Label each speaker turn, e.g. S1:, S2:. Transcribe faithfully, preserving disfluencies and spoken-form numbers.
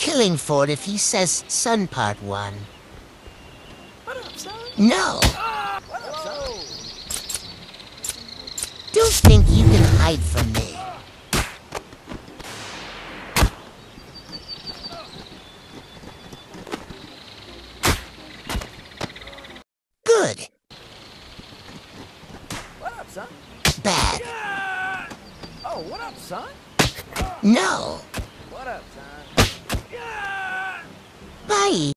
S1: kill him for it if he says son part one.
S2: What up, son?
S1: No!
S2: What up, son?
S1: Don't think you can hide from me. Good.
S2: What up, son?
S1: Bad.
S2: Oh, what up, son?
S1: No.
S2: What up, son?
S1: Bye.